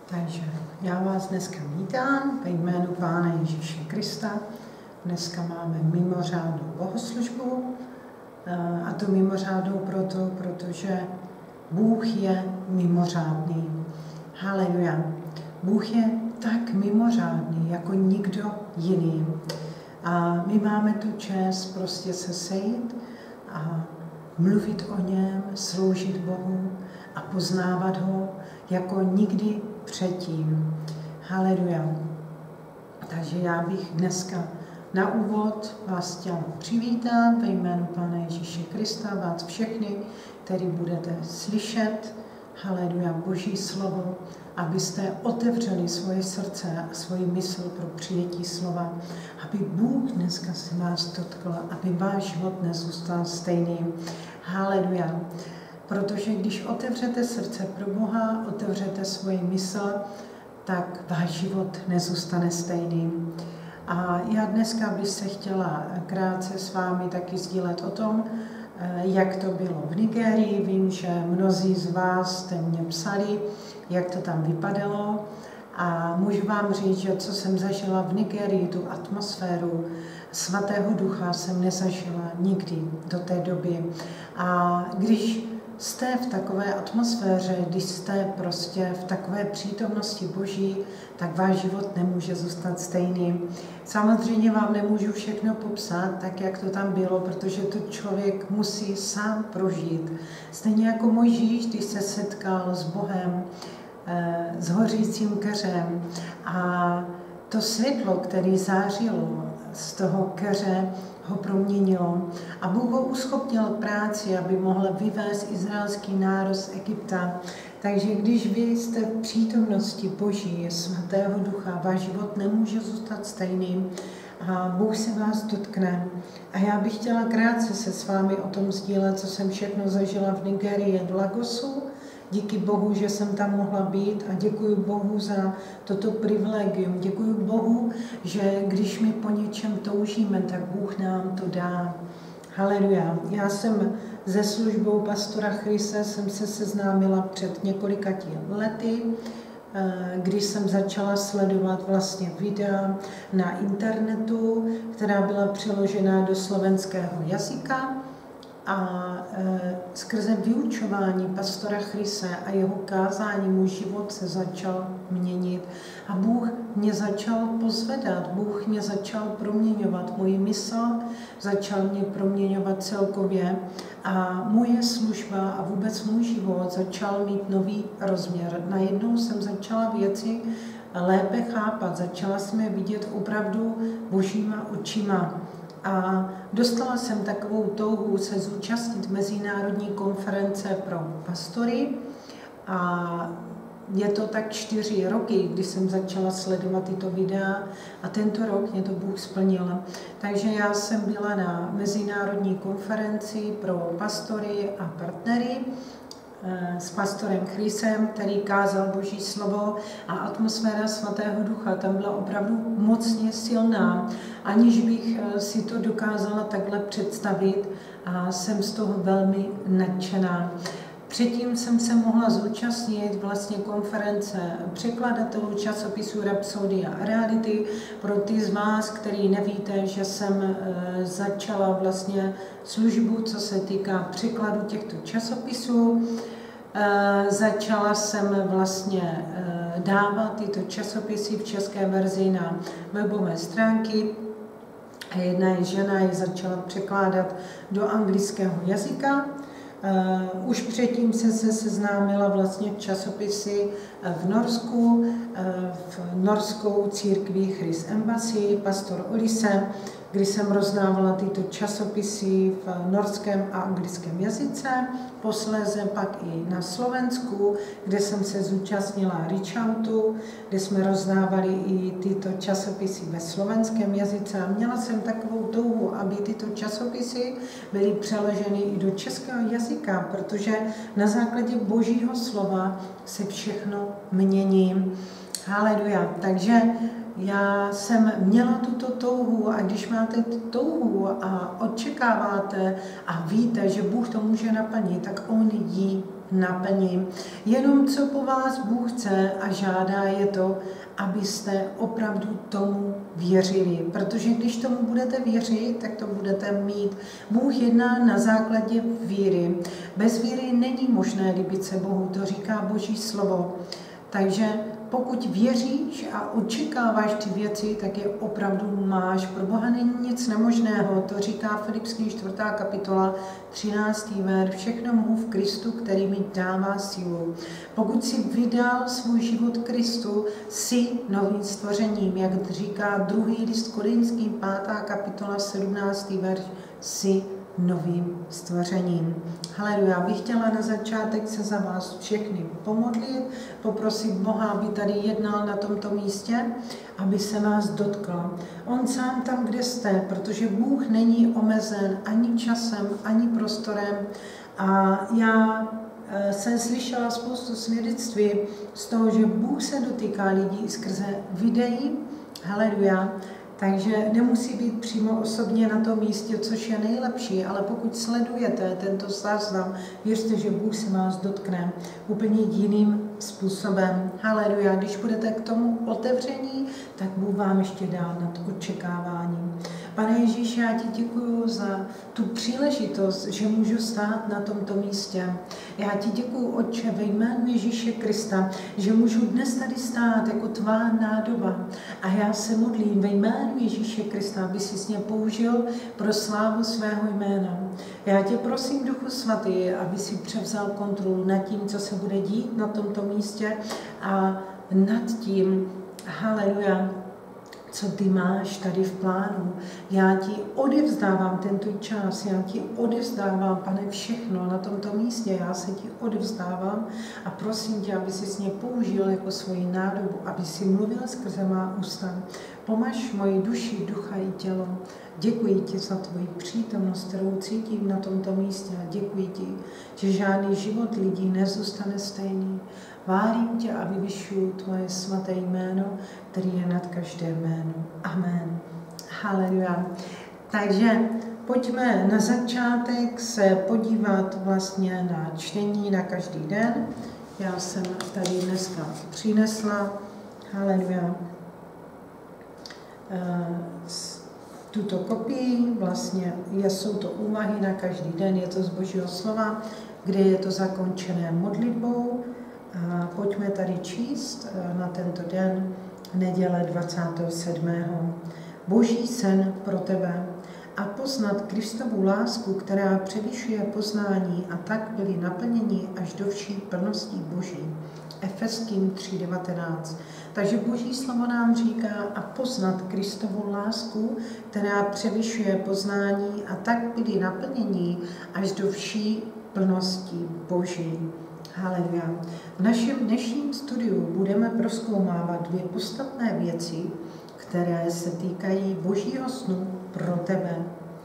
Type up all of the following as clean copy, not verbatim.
Takže já vás dneska vítám ve jménu Pána Ježíše Krista. Dneska máme mimořádnou bohoslužbu a to mimořádnou protože Bůh je mimořádný. Haleluja. Bůh je tak mimořádný jako nikdo jiný. A my máme tu čest prostě se sejít a mluvit o něm, sloužit Bohu a poznávat ho jako nikdy předtím. Haleluja. Takže já bych dneska na úvod vás chtěla přivítat ve jménu Pána Ježíše Krista, vás všechny, který budete slyšet, haleluja, Boží slovo, abyste otevřeli svoje srdce a svoji mysl pro přijetí slova, aby Bůh dneska se vás dotkl, aby váš život nezůstal stejný. Haleluja. Protože když otevřete srdce pro Boha, otevřete svoji mysl, tak váš život nezůstane stejný. A já dneska bych se chtěla krátce s vámi taky sdílet o tom, jak to bylo v Nigérii. Vím, že mnozí z vás jste mě psali, jak to tam vypadalo. A můžu vám říct, že co jsem zažila v Nigérii, tu atmosféru Svatého Ducha jsem nezažila nikdy do té doby. A když jste v takové atmosféře, když jste prostě v takové přítomnosti Boží, tak váš život nemůže zůstat stejný. Samozřejmě vám nemůžu všechno popsat, tak jak to tam bylo, protože to člověk musí sám prožít. Stejně jako Mojžíš, když se setkal s Bohem, s hořícím keřem a to světlo, které zářilo z toho keře, ho proměnilo a Bůh ho uschopnil k práci, aby mohl vyvést izraelský národ z Egypta. Takže když vy jste v přítomnosti Boží, Svatého Ducha, váš život nemůže zůstat stejným a Bůh se vás dotkne. A já bych chtěla krátce se s vámi o tom sdílet, co jsem všechno zažila v Nigerii, v Lagosu. Díky Bohu, že jsem tam mohla být a děkuji Bohu za toto privilegium. Děkuji Bohu, že když my po něčem toužíme, tak Bůh nám to dá. Haleluja. Já jsem se službou pastora Chrise jsem se seznámila před několika lety, když jsem začala sledovat vlastně videa na internetu, která byla přeložena do slovenského jazyka. A skrze vyučování pastora Chrise a jeho kázání můj život se začal měnit. A Bůh mě začal pozvedat, Bůh mě začal proměňovat můj mysl, začal mě proměňovat celkově. A moje služba a vůbec můj život začal mít nový rozměr. Najednou jsem začala věci lépe chápat, začala jsem je vidět opravdu božíma očima. A dostala jsem takovou touhu se zúčastnit mezinárodní konference pro pastory a je to tak 4 roky, kdy jsem začala sledovat tyto videa a tento rok mě to Bůh splnil. Takže já jsem byla na mezinárodní konferenci pro pastory a partnery s pastorem Chrisem, který kázal Boží slovo a atmosféra Svatého Ducha tam byla opravdu mocně silná, aniž bych si to dokázala takhle představit a jsem z toho velmi nadšená. Předtím jsem se mohla zúčastnit vlastně konference překladatelů časopisu Rhapsody a Reality. Pro ty z vás, kteří nevíte, že jsem začala vlastně službu, co se týká překladu těchto časopisů. Začala jsem vlastně dávat tyto časopisy v české verzi na webové stránky. A jedna žena je začala překládat do anglického jazyka. Už předtím jsem se seznámila vlastně v časopisy v Norsku, v norskou církví Christ Embassy, pastor Olise, kdy jsem rozdávala tyto časopisy v norském a anglickém jazyce, posléze pak i na Slovensku, kde jsem se zúčastnila Reach Outu, kde jsme rozdávali i tyto časopisy ve slovenském jazyce a měla jsem takovou touhu, aby tyto časopisy byly přeloženy i do českého jazyka, protože na základě Božího slova se všechno mění. Haleluja. Takže já jsem měla tuto touhu a když máte touhu a očekáváte a víte, že Bůh to může naplnit, tak On ji naplní. Jenom co po vás Bůh chce a žádá je to, abyste opravdu tomu věřili. Protože když tomu budete věřit, tak to budete mít. Bůh jedná na základě víry. Bez víry není možné líbit se Bohu, to říká Boží slovo. Takže pokud věříš a očekáváš ty věci, tak je opravdu máš. Pro Boha není nic nemožného, to říká Filipským 4. kapitola, 13. verš. Všechno mohu v Kristu, který mi dává sílu. Pokud si vydal svůj život Kristu, jsi novým stvořením, jak říká 2. list Korinským, 5. kapitola, 17. verš, jsi novým stvořením. Haleluja, bych chtěla na začátek se za vás všechny pomodlit, poprosit Boha, aby tady jednal na tomto místě, aby se vás dotkl. On sám tam, kde jste, protože Bůh není omezen ani časem, ani prostorem. A já jsem slyšela spoustu svědectví z toho, že Bůh se dotýká lidí skrze videí. Haleluja. Takže nemusí být přímo osobně na tom místě, což je nejlepší, ale pokud sledujete tento záznam, věřte, že Bůh se vás dotkne úplně jiným způsobem. Haleluja, když budete k tomu otevření, tak Bůh vám ještě dá nad očekáváním. Pane Ježíši, já ti děkuju za tu příležitost, že můžu stát na tomto místě. Já ti děkuju, Otče, ve jménu Ježíše Krista, že můžu dnes tady stát jako tvá nádoba. A já se modlím ve jménu Ježíše Krista, aby si mě použil pro slávu svého jména. Já tě prosím, Duchu Svatý, aby si převzal kontrolu nad tím, co se bude dít na tomto místě a nad tím, haleluja, co ty máš tady v plánu. Já ti odevzdávám tento čas, já ti odevzdávám, Pane, všechno na tomto místě, já se ti odevzdávám a prosím tě, aby si mě použil jako svoji nádobu, aby si mluvil skrze má ústa. Pomaž moji duši, ducha i tělo. Děkuji ti za tvoji přítomnost, kterou cítím na tomto místě a děkuji ti, že žádný život lidí nezůstane stejný. Várím tě a vyvyšuju tvoje svaté jméno, který je nad každé jméno. Amen. Haleluja. Takže pojďme na začátek se podívat vlastně na čtení na každý den. Já jsem tady dneska přinesla, haleluja, tuto kopii, vlastně jsou to úvahy na každý den, je to z Božího slova, kde je to zakončené modlitbou. A pojďme tady číst na tento den, neděle 27. Boží sen pro tebe a poznat Kristovu lásku, která převyšuje poznání a tak byli naplněni až do vší plnosti Boží. Efeským 3:19. Takže Boží slovo nám říká a poznat Kristovu lásku, která převyšuje poznání a tak byli naplněni až do vší plnosti Boží. Haleluja. V našem dnešním studiu budeme prozkoumávat dvě podstatné věci, které se týkají Božího snu pro tebe.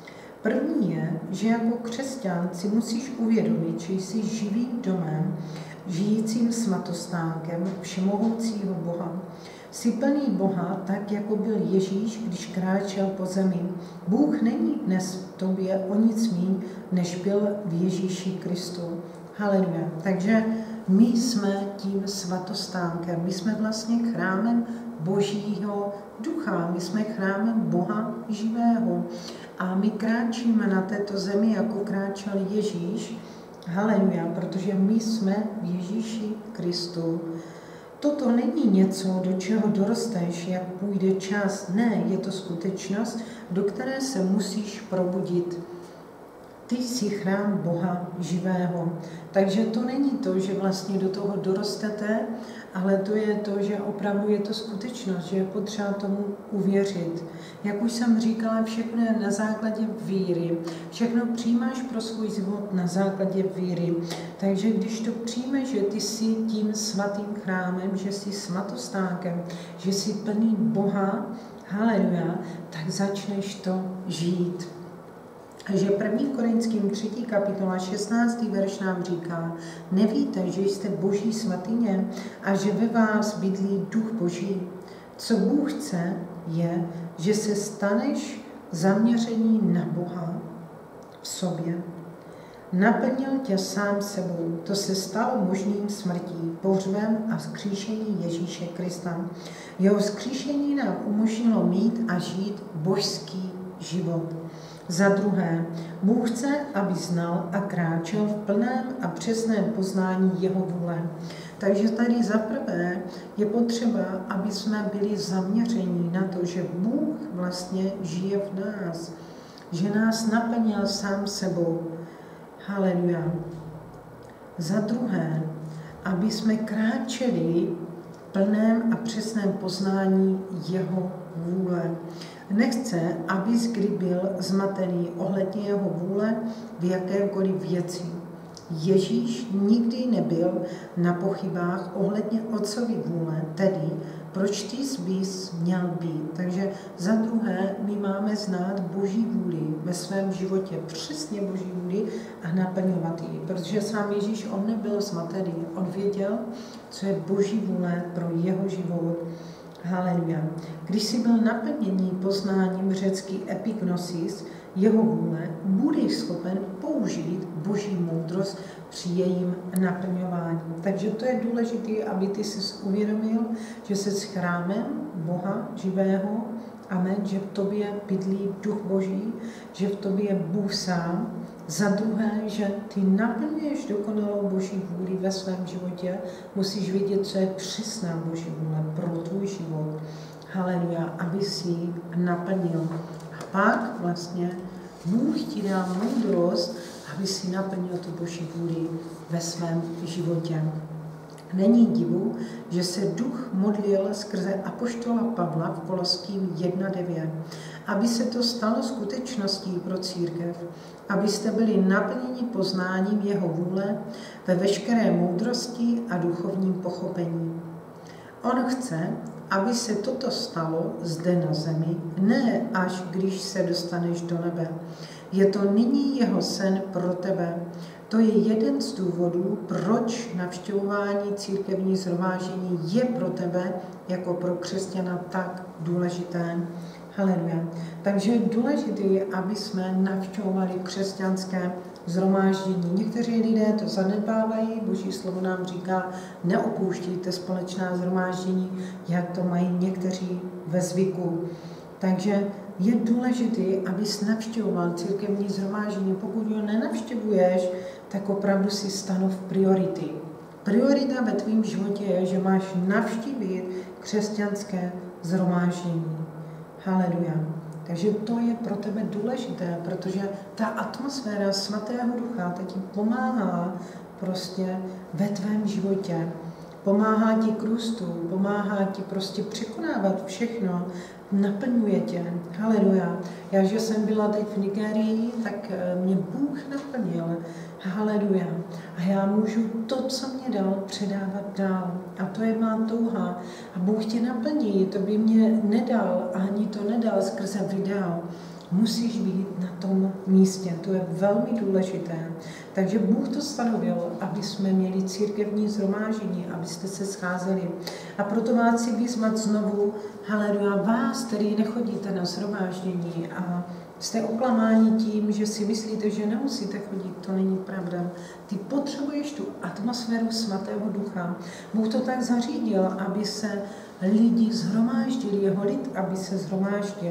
První je, že jako křesťan si musíš uvědomit, že jsi živým domem, žijícím svatostánkem všemohoucího Boha. Jsi plný Boha, tak jako byl Ježíš, když kráčel po zemi. Bůh není dnes v tobě o nic míň, než byl v Ježíši Kristu. Haleluja. Takže my jsme tím svatostánkem, my jsme vlastně chrámem Božího ducha, my jsme chrámem Boha živého. A my kráčíme na této zemi, jako kráčel Ježíš. Haleluja, protože my jsme v Ježíši Kristu. Toto není něco, do čeho dorosteš, jak půjde čas. Ne, je to skutečnost, do které se musíš probudit. Ty jsi chrám Boha živého. Takže to není to, že vlastně do toho dorostete, ale to je to, že opravdu je to skutečnost, že je potřeba tomu uvěřit. Jak už jsem říkala, všechno je na základě víry. Všechno přijímáš pro svůj život na základě víry. Takže když to přijmeš, že ty jsi tím svatým chrámem, že jsi svatostánkem, že jsi plný Boha, haleluja, tak začneš to žít. Takže 1. Korinským 3. kapitola 16. verš nám říká, nevíte, že jste Boží svatyně a že ve vás bydlí duch Boží. Co Bůh chce, je, že se staneš zaměření na Boha v sobě. Naplnil tě sám sebou. To se stalo možným smrtí, pohřbem a vzkříšení Ježíše Krista. Jeho vzkříšení nám umožnilo mít a žít božský život. Za druhé, Bůh chce, aby znal a kráčel v plném a přesném poznání jeho vůle. Takže tady za prvé je potřeba, aby jsme byli zaměření na to, že Bůh vlastně žije v nás, že nás naplnil sám sebou. Haleluja. Za druhé, aby jsme kráčeli v plném a přesném poznání jeho vůle. Nechce, abys kdy byl zmatený ohledně jeho vůle v jakékoliv věci. Ježíš nikdy nebyl na pochybách ohledně otcovy vůle, tedy proč ty bys měl být. Takže za druhé, my máme znát Boží vůli ve svém životě, přesně Boží vůli a naplňovat ji, protože sám Ježíš, on nebyl zmatený, on věděl, co je Boží vůle pro jeho život. Haleluja. Když jsi byl naplněný poznáním řecký epignosis, jeho vůle, budeš schopen použít Boží moudrost při jejím naplňování. Takže to je důležité, aby ty si uvědomil, že jsi s chrámem Boha živého, amen, že v tobě bydlí Duch Boží, že v tobě je Bůh sám. Za druhé, že ty naplňuješ dokonalou Boží vůli ve svém životě, musíš vidět, co je přesná Boží vůle pro tvůj život. Haleluja, aby si ji naplnil. A pak vlastně Bůh ti dá moudrost, aby si naplnil tu Boží vůli ve svém životě. Není divu, že se Duch modlil skrze apoštola Pavla v Koloským 1.9, aby se to stalo skutečností pro církev, abyste byli naplněni poznáním jeho vůle ve veškeré moudrosti a duchovním pochopení. On chce, aby se toto stalo zde na zemi, ne až když se dostaneš do nebe. Je to nyní jeho sen pro tebe. To je jeden z důvodů, proč navštěvování církevní shromáždění je pro tebe jako pro křesťana tak důležité. Haleluja. Takže je důležité, aby jsme navštěvovali křesťanské shromáždění. Někteří lidé to zanedbávají, Boží slovo nám říká, neopouštějte společná shromáždění, jak to mají někteří ve zvyku. Takže je důležité, abys navštěvoval církevní shromáždění. Pokud ho nenavštěvuješ, tak opravdu si stanov priority. Priorita ve tvém životě je, že máš navštívit křesťanské shromáždění. Haleluja. Takže to je pro tebe důležité, protože ta atmosféra svatého ducha ta ti pomáhá prostě ve tvém životě. Pomáhá ti k růstu, pomáhá ti prostě překonávat všechno, naplňuje tě. Haleluja. Já, že jsem byla teď v Nigérii, tak mě Bůh naplnil. Haleluja. A já můžu to, co mě dal, předávat dál. A to je má touha. A Bůh tě naplní. To by mě nedal, ani to nedal skrze video. Musíš být na tom místě. To je velmi důležité. Takže Bůh to stanovil, aby jsme měli církevní shromáždění, abyste se scházeli. A proto vás chci vyzvat znovu, haleluja, vás, který nechodíte na shromáždění a jste oklamáni tím, že si myslíte, že nemusíte chodit, to není pravda. Ty potřebuješ tu atmosféru svatého ducha. Bůh to tak zařídil, aby se lidi shromáždili, jeho lid, aby se shromáždil.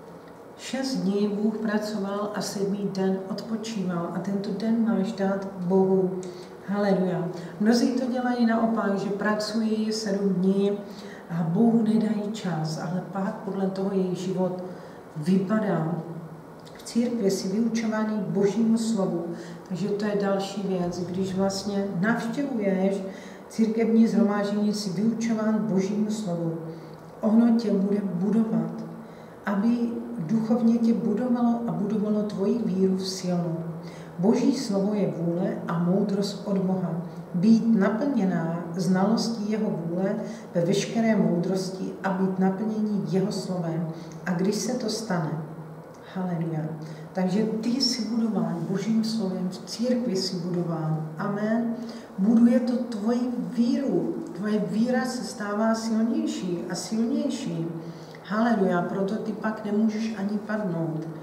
6 dní Bůh pracoval a 7. den odpočíval a tento den máš dát Bohu. Haleluja. Mnozí to dělají naopak, že pracují 7 dní a Bohu nedají čas, ale pak podle toho jejich život vypadá. V církvi si vyučovaný Božímu slovu, takže to je další věc. Když vlastně navštěvuješ církevní shromáždění, si vyučován Božímu slovu. Ono tě bude budovat, aby duchovně tě budovalo a budovalo tvoji víru v silnou. Boží slovo je vůle a moudrost od Boha. Být naplněná znalostí jeho vůle ve veškeré moudrosti a být naplnění jeho slovem. A když se to stane, haleluja. Takže ty jsi budován Božím slovem, v církvi jsi budován. Amen. Buduje to tvoji víru. Tvoje víra se stává silnější a silnější. Haleluja, proto ty pak nemůžeš ani padnout.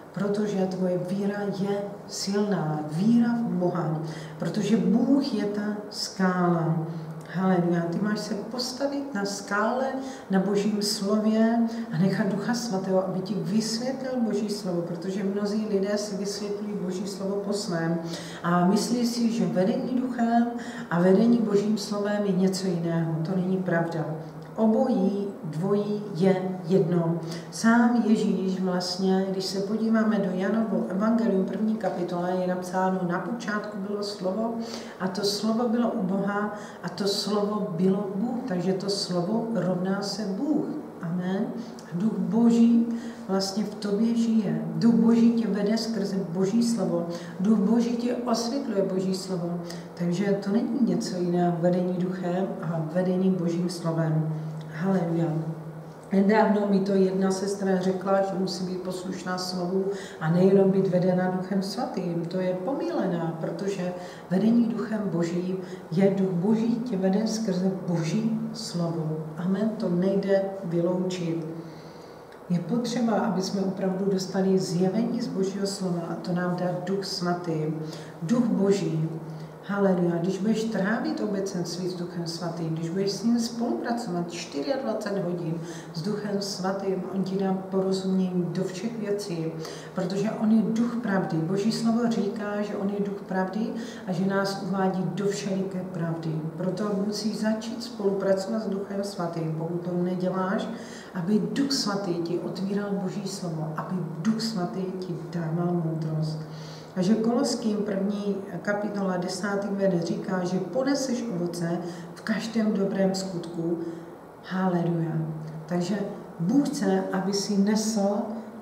protože tvoje víra je silná, víra v Boha, protože Bůh je ta skála. Haleluja, ty máš se postavit na skále, na Božím slově a nechat Ducha Svatého, aby ti vysvětlil Boží slovo, protože mnozí lidé si vysvětlí Boží slovo po svém a myslí si, že vedení Duchem a vedení Božím slovem je něco jiného. To není pravda. Obojí, dvojí je jedno. Sám Ježíš vlastně, když se podíváme do Janovo evangelium 1. kapitole, je napsáno, na počátku bylo slovo a to slovo bylo u Boha a to slovo bylo Bůh, takže to slovo rovná se Bůh. Amen. Duch Boží vlastně v tobě žije. Duch Boží tě vede skrze Boží slovo. Duch Boží tě osvětluje Boží slovo. Takže to není něco jiného vedení duchem a vedení Božím slovem. Haleluja. Nedávno mi to jedna sestra řekla, že musí být poslušná slovu a nejenom být vedena Duchem Svatým. To je pomílená, protože vedení Duchem Božím je Duch Boží tě vede skrze Boží slovo. Amen, to nejde vyloučit. Je potřeba, aby jsme opravdu dostali zjevení z Božího slova a to nám dá Duch Svatý, Duch Boží. Haleluja, když budeš trávit obecenství s Duchem Svatým, když budeš s ním spolupracovat 24 hodin s Duchem Svatým, on ti dá porozumění do všech věcí, protože on je duch pravdy. Boží slovo říká, že on je duch pravdy a že nás uvádí do všeliké pravdy. Proto musíš začít spolupracovat s Duchem Svatým, pokud to neděláš, aby Duch Svatý ti otvíral Boží slovo, aby Duch Svatý ti dával moudrost. Takže Koloským 1. kapitola 10. verš říká, že poneseš ovoce v každém dobrém skutku. Haleluja. Takže Bůh chce, aby si nesl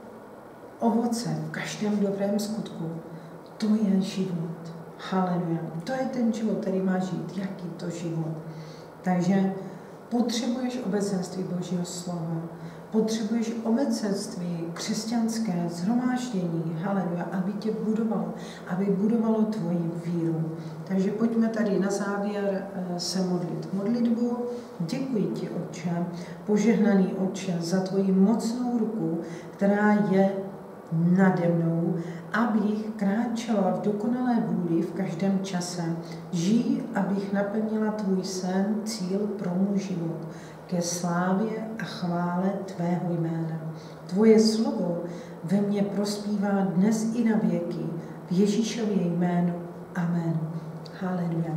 ovoce v každém dobrém skutku. To je život. Haleluja. To je ten život, který má žít. Jaký to život? Takže potřebuješ obecenství Božího slova. Potřebuješ obecenství křesťanské shromáždění, haleluja, aby tě budovalo, aby budovalo tvoji víru. Takže pojďme tady na závěr se modlit. Modlitbu, děkuji ti, Otče, požehnaný Otče, za tvoji mocnou ruku, která je nade mnou, abych kráčela v dokonalé vůli v každém čase. Žij, abych naplnila tvůj sen, cíl pro můj život, ke slávě a chvále tvého jména. Tvoje slovo ve mně prospívá dnes i na věky. V Ježíšově jménu. Amen. Haleluja.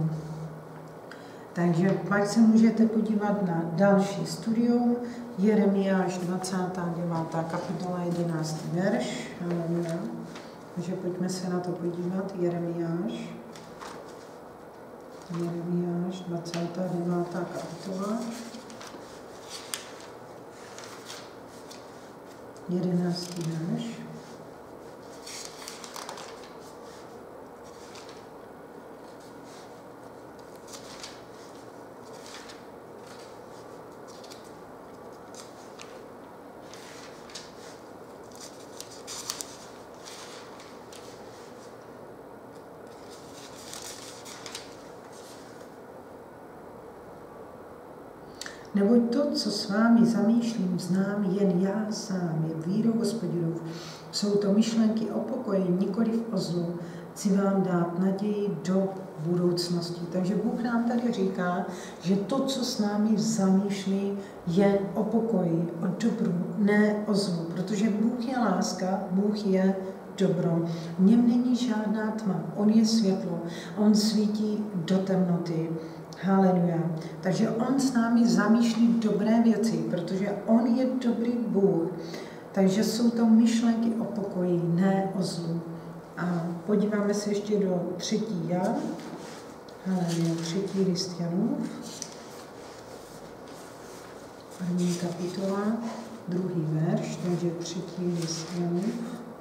Takže pak se můžete podívat na další studium. Jeremiáš 29. kapitola 11. verš. Haleluja. Takže pojďme se na to podívat. Jeremiáš 29. kapitola. 11. verš. Neboť to, co s vámi zamýšlím, znám jen já sám, je vírou Hospodinův. Jsou to myšlenky o pokoji, nikoliv o zlu. Chci vám dát naději do budoucnosti. Takže Bůh nám tady říká, že to, co s námi zamýšlí, je o pokoji, o dobru, ne o zlu. Protože Bůh je láska, Bůh je dobro. V něm není žádná tma, on je světlo, on svítí do temnoty. Haleluja. Takže on s námi zamýšlí dobré věci, protože on je dobrý Bůh. Takže jsou to myšlenky o pokoji, ne o zlu. A podíváme se ještě do 3. Jan. Haleluja, 3. list Janův. 1. kapitola, 2. verš, takže 3. list Janův.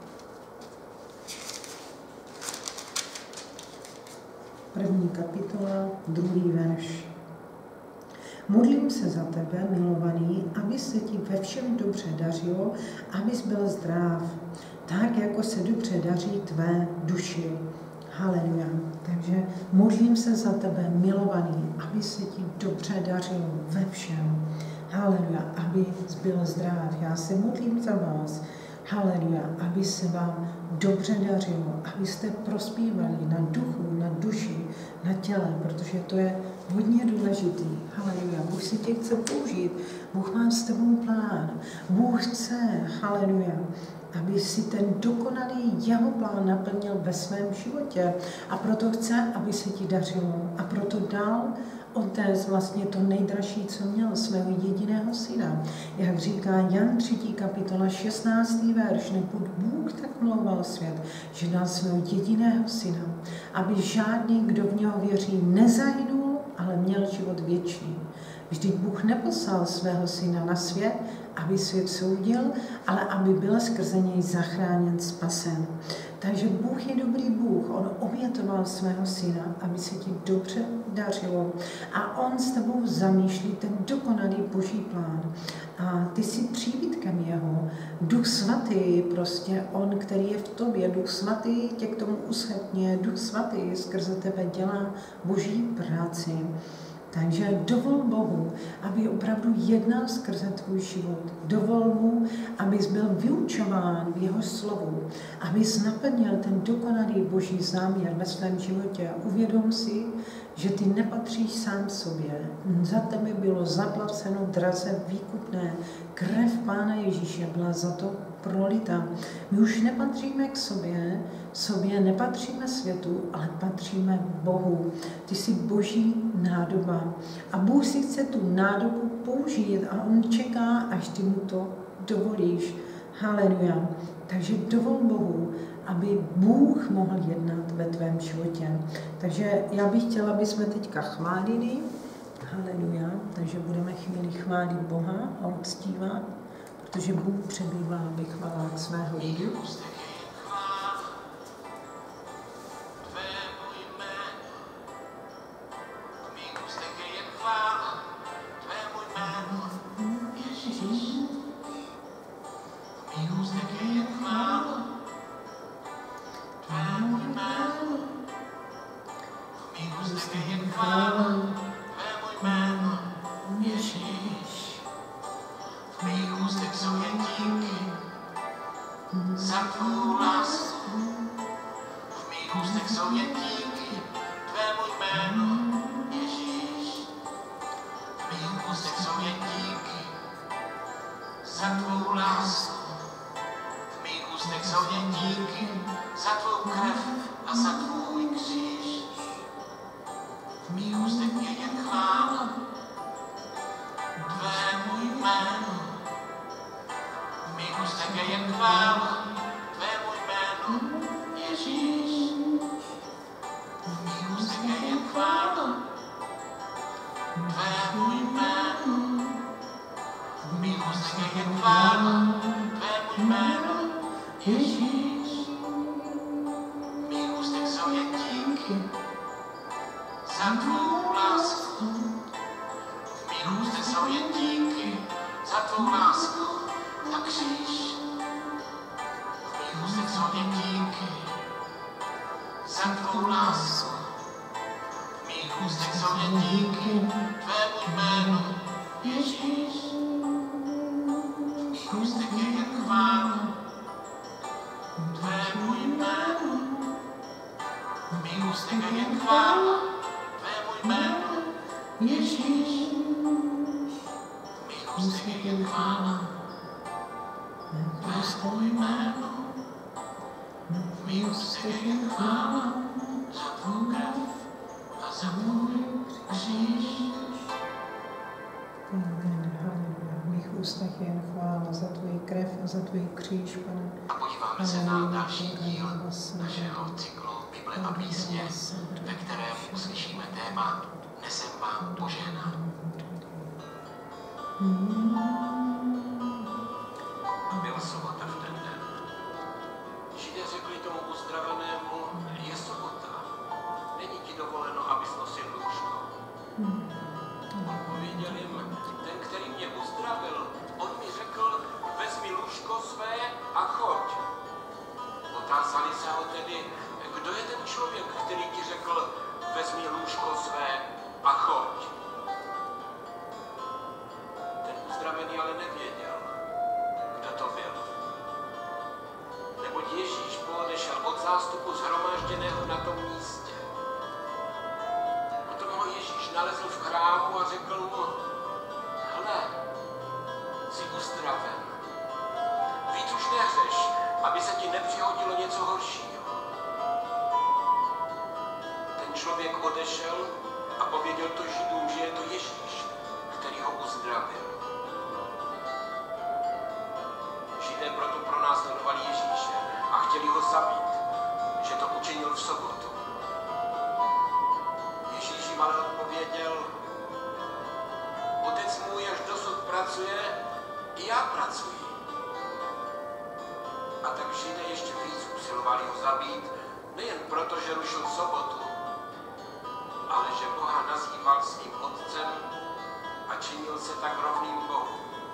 1. kapitola, 2. verš. Modlím se za tebe, milovaný, aby se ti ve všem dobře dařilo, abys byl zdrav, tak jako se dobře daří tvé duši. Haleluja. Takže modlím se za tebe, milovaný, aby se ti dobře dařilo ve všem. Haleluja, abys byl zdrav. Já se modlím za vás. Haleluja, aby se vám dobře dařilo, abyste prospívali na duchu, na duši, na těle, protože to je hodně důležitý. Haleluja, Bůh si tě chce použít, Bůh má s tebou plán, Bůh chce, haleluja, aby si ten dokonalý jeho plán naplnil ve svém životě a proto chce, aby se ti dařilo a proto dal Otec vlastně to nejdražší, co měl, svého jediného syna. Jak říká Jan 3. kapitola 16. verš, neboť Bůh tak miloval svět, že dal svého jediného syna, aby žádný, kdo v něho věří, nezahynul, ale měl život věčný. Vždyť Bůh neposlal svého syna na svět, aby svět soudil, ale aby byl skrze něj zachráněn, spasen. Takže Bůh je dobrý Bůh, on obětoval svého syna, aby se ti dobře dařilo a on s tebou zamýšlí ten dokonalý boží plán. A ty jsi příbytkem jeho. Duch svatý, prostě on, který je v tobě, Duch svatý tě k tomu uschopňuje, Duch svatý skrze tebe dělá boží práci. Takže dovol Bohu, aby opravdu jednal skrze tvůj život. Dovol mu, abys byl vyučován v jeho slovu, abys naplnil ten dokonalý boží záměr ve svém životě. Uvědom si, že ty nepatříš sám sobě. Za tebe bylo zaplaceno draze výkupné. Krev Pána Ježíše byla za to prolita. My už nepatříme k sobě nepatříme světu, ale patříme Bohu. Ty jsi boží nádoba. A Bůh si chce tu nádobu použít a on čeká, až ty mu to dovolíš. Haleluja. Takže dovol Bohu, aby Bůh mohl jednat ve tvém životě. Takže já bych chtěla, aby jsme teďka chválili. Haleluja. Takže budeme chvíli chválit Boha a uctívat, protože Bůh přebývá ve chvalách svého lidu. Za tvůj kříž, Pane. A podíváme se na další díl našeho cyklu Bible a písně, ve kterém uslyšíme téma Nesem vám požehnání. Byla sobota v ten den. Židé řekli tomu uzdravenému, je sobota, není ti dovoleno, abys nosil lůžko. Odpověděl jim, ten, který mě uzdravil, on mi řekl, vezmi lůžko své a choď. Otázali se ho tedy, kdo je ten člověk, který ti řekl, vezmi lůžko své a choď. Ten uzdravený ale nevěděl, kdo to byl. Ježíš poodešel od zástupu shromážděného na tom místě. Potom ho Ježíš nalezl v chrámu a řekl mu, hle, jsi uzdraven. Víc už nehřeš, aby se ti nepřihodilo něco horšího. Ten člověk odešel a pověděl to Židům, že je to Ježíš, který ho uzdravil. Židé proto pronásledovali Ježíše a chtěli ho zabít, že to učinil v sobotu. Ježíš jim ale odpověděl, Otec můj až dosud pracuje, i já pracuji. A tak Židé ještě víc usilovali ho zabít, nejen proto, že rušil sobotu, ale že Boha nazýval svým otcem a činil se tak rovným Bohu.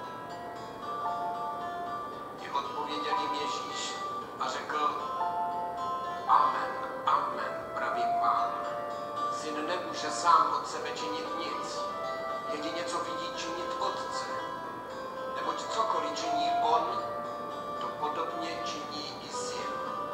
I odpověděl jim Ježíš a řekl, amen, amen, pravím vám. Syn nemůže sám od sebe činit nic, jedině co vidí činit otce. Neboť cokoliv činí on, to podobně činí i syn.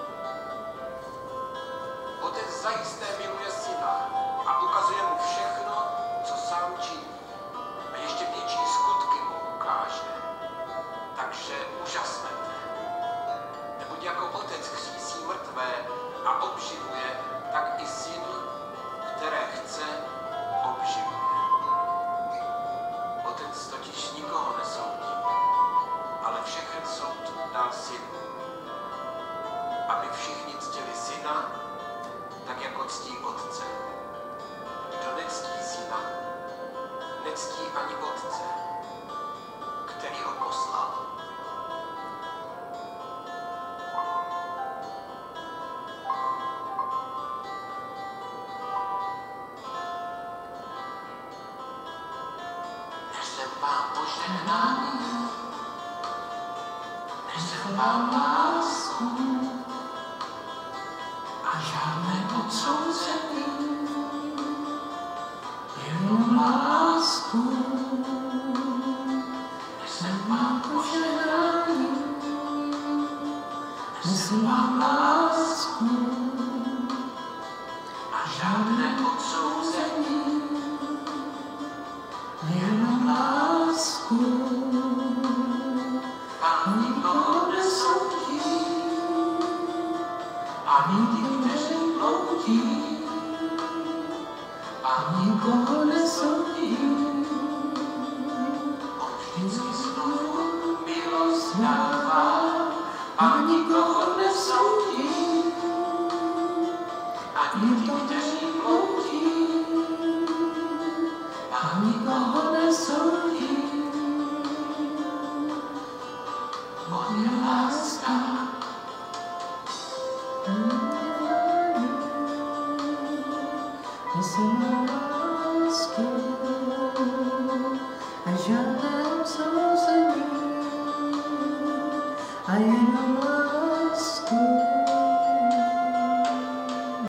Otec zajisté miluje syna a ukazuje mu všechno, co sám činí. A ještě větší skutky mu ukáže. Takže úžasnete. Neboť jako otec křísí mrtvé a obživuje, tak i syn, které chce, obživuje. Otec totiž nikoho nesoudí, ale všechen soud dal synu. Aby všichni ctili syna, tak jako ctí otce. Kdo nectí syna, nectí ani otce, který ho poslal. Nesem vám požehnání, nesem vám lásku a žádné odsouzení, jenom lásku. Nesem vám požehnání, nesem vám lásku a žádné odsouzení, jenom lásku. Pán nikoho nesoudí, ani ty, kteří bloudí. Pán nikoho nesoudí, on vždycky znovu milost dává. Pán nikoho nesoudí, ani ty, kteří bloudí. Pán nikoho nesoudí, on je láska. Nesem lásku a žádné souzení a